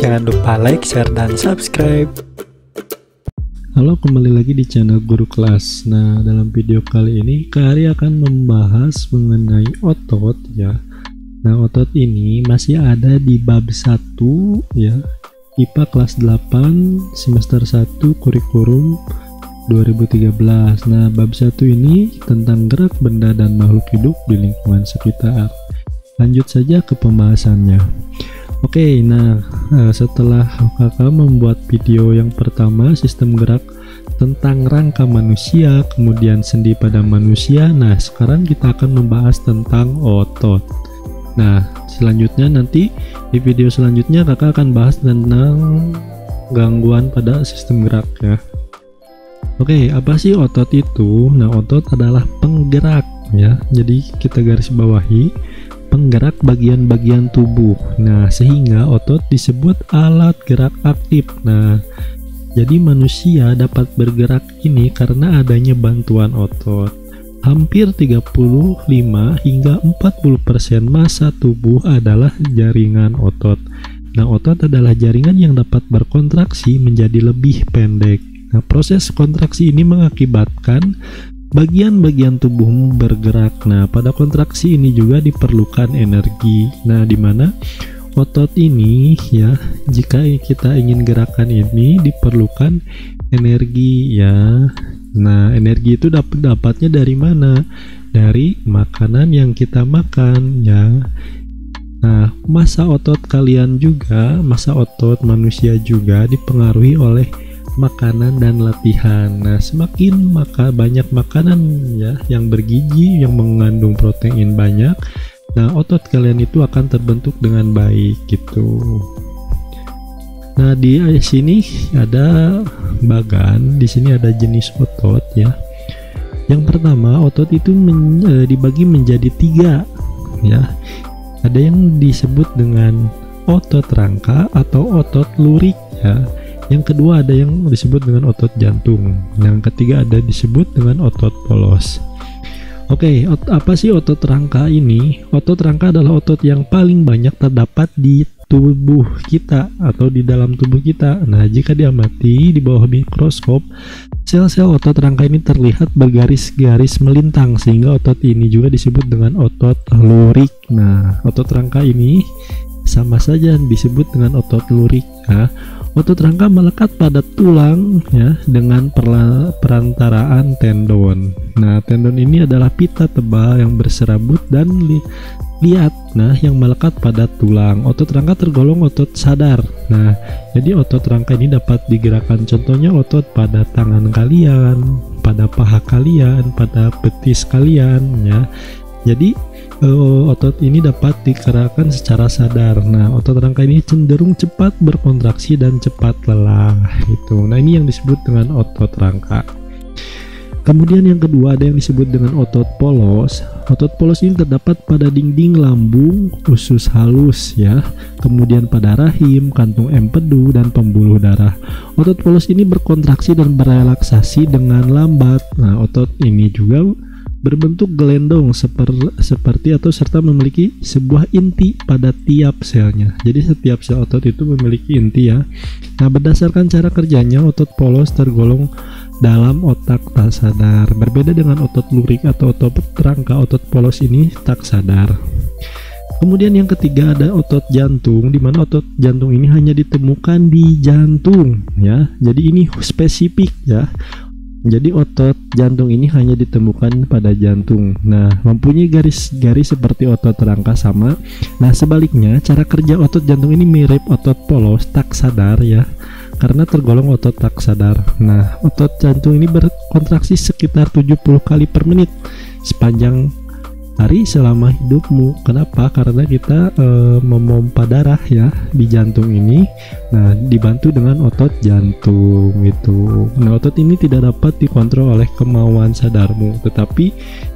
Jangan lupa like, share, dan subscribe. Halo, kembali lagi di channel Guru Kelas. Nah, dalam video kali ini Kak Ari akan membahas mengenai otot ya. Nah, otot ini masih ada di bab 1 ya, IPA kelas 8 semester 1 kurikulum 2013. Nah, bab 1 ini tentang gerak benda dan makhluk hidup di lingkungan sekitar. Lanjut saja ke pembahasannya. Oke, nah setelah kakak membuat video yang pertama sistem gerak tentang rangka manusia, kemudian sendi pada manusia. Nah, sekarang kita akan membahas tentang otot. Nah, selanjutnya nanti di video selanjutnya kakak akan bahas tentang gangguan pada sistem gerak ya. Oke, apa sih otot itu? Nah, otot adalah penggerak ya. Jadi kita garis bawahi penggerak bagian-bagian tubuh. Nah, sehingga otot disebut alat gerak aktif. Nah, jadi manusia dapat bergerak ini karena adanya bantuan otot. Hampir 35 hingga 40% massa tubuh adalah jaringan otot. Nah, otot adalah jaringan yang dapat berkontraksi menjadi lebih pendek. Nah, proses kontraksi ini mengakibatkan bagian-bagian tubuhmu bergerak. Nah, pada kontraksi ini juga diperlukan energi. Nah, di mana otot ini ya, jika kita ingin gerakan ini diperlukan energi ya. Nah, energi itu dapatnya dari mana? Dari makanan yang kita makan ya. Nah, massa otot kalian juga, massa otot manusia juga dipengaruhi oleh makanan dan latihan. Nah, semakin banyak makanan ya yang bergizi, yang mengandung protein banyak, nah otot kalian itu akan terbentuk dengan baik gitu. Nah, di sini ada bagan, di sini ada jenis otot ya. Yang pertama, otot itu dibagi menjadi 3 ya. Ada yang disebut dengan otot rangka atau otot lurik ya. Yang kedua ada yang disebut dengan otot jantung. Yang ketiga ada disebut dengan otot polos. Oke, apa sih otot rangka ini? Otot rangka adalah otot yang paling banyak terdapat di tubuh kita atau di dalam tubuh kita. Nah, jika diamati di bawah mikroskop, sel-sel otot rangka ini terlihat bergaris-garis melintang, sehingga otot ini juga disebut dengan otot lurik. Nah, otot rangka ini sama saja disebut dengan otot lurik ya. Otot rangka melekat pada tulang ya dengan perantaraan tendon. Nah, tendon ini adalah pita tebal yang berserabut dan liat nah yang melekat pada tulang. Otot rangka tergolong otot sadar. Nah, jadi otot rangka ini dapat digerakkan, contohnya otot pada tangan kalian, pada paha kalian, pada betis kalian ya. Jadi otot ini dapat digerakkan secara sadar. Nah, otot rangka ini cenderung cepat berkontraksi dan cepat lelah gitu. Nah, ini yang disebut dengan otot rangka. Kemudian yang kedua ada yang disebut dengan otot polos. Otot polos ini terdapat pada dinding lambung, usus halus ya, kemudian pada rahim, kantung empedu, dan pembuluh darah. Otot polos ini berkontraksi dan berelaksasi dengan lambat. Nah, otot ini juga berbentuk gelendong seperti atau serta memiliki sebuah inti pada tiap selnya. Jadi setiap sel otot itu memiliki inti ya. Nah, berdasarkan cara kerjanya, otot polos tergolong dalam otak tak sadar. Berbeda dengan otot lurik atau otot rangka, otot polos ini tak sadar. Kemudian yang ketiga ada otot jantung, di mana otot jantung ini hanya ditemukan di jantung ya. Jadi ini spesifik ya. Jadi otot jantung ini hanya ditemukan pada jantung. Nah, mempunyai garis-garis seperti otot rangka sama. Nah, sebaliknya cara kerja otot jantung ini mirip otot polos tak sadar ya, karena tergolong otot tak sadar. Nah, otot jantung ini berkontraksi sekitar 70 kali per menit sepanjang hari selama hidupmu. Kenapa? Karena kita memompa darah ya di jantung ini. Nah, dibantu dengan otot jantung gitu. Nah, otot ini tidak dapat dikontrol oleh kemauan sadarmu, tetapi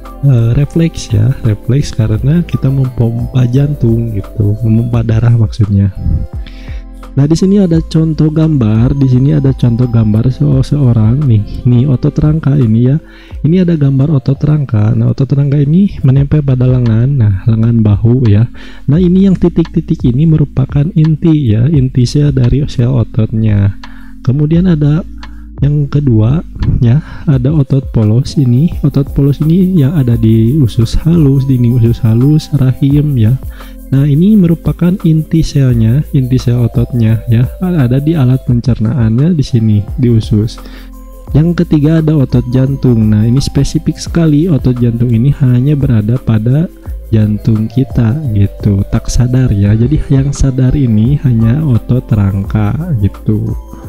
refleks ya, refleks karena kita memompa jantung gitu, memompa darah maksudnya. Nah, di sini ada contoh gambar. Di sini ada contoh gambar seorang nih otot rangka ini ya. Ini ada gambar otot rangka. Nah, otot rangka ini menempel pada lengan. Nah, lengan bahu ya. Nah, ini yang titik-titik ini merupakan inti ya, inti sel dari sel ototnya. Kemudian ada yang kedua ya, ada otot polos ini. Otot polos ini yang ada di usus halus, dinding usus halus, rahim ya. Nah, ini merupakan inti selnya, inti sel ototnya ya. Ada di alat pencernaannya di sini, di usus. Yang ketiga ada otot jantung. Nah, ini spesifik sekali, otot jantung ini hanya berada pada jantung kita gitu, tak sadar ya. Jadi yang sadar ini hanya otot rangka gitu.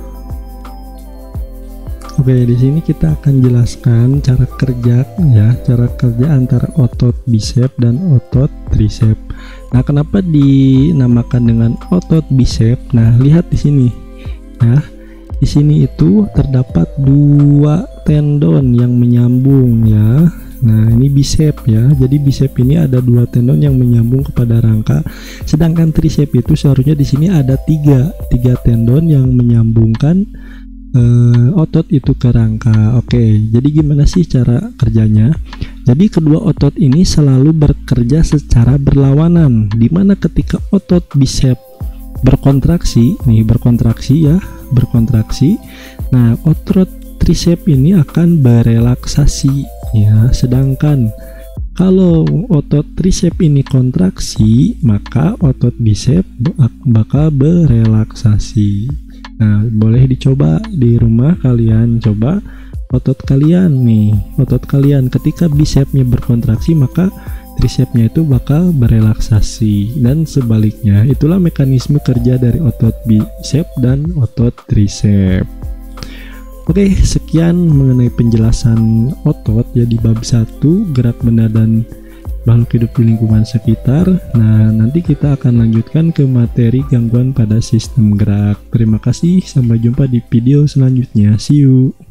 Oke, di sini kita akan jelaskan cara kerja ya, cara kerja antara otot bisep dan otot trisep. Nah, kenapa dinamakan dengan otot bisep? Nah, lihat di sini. Nah, di sini itu terdapat 2 tendon yang menyambung ya. Nah, ini bisep ya. Jadi bisep ini ada 2 tendon yang menyambung kepada rangka. Sedangkan trisep itu seharusnya di sini ada 3 tendon yang menyambungkan otot itu ke rangka. Oke, jadi gimana sih cara kerjanya? Jadi kedua otot ini selalu bekerja secara berlawanan, dimana ketika otot bisep berkontraksi berkontraksi, nah otot trisep ini akan berelaksasi ya. Sedangkan kalau otot trisep ini kontraksi, maka otot bisep bakal berelaksasi. Nah, boleh dicoba di rumah, kalian coba otot kalian ketika bisepnya berkontraksi, maka trisepnya itu bakal berelaksasi, dan sebaliknya. Itulah mekanisme kerja dari otot bisep dan otot trisep. Oke, sekian mengenai penjelasan otot ya di bab 1, gerak benda dan makhluk hidup di lingkungan sekitar. Nah, nanti kita akan lanjutkan ke materi gangguan pada sistem gerak. Terima kasih, sampai jumpa di video selanjutnya. See you.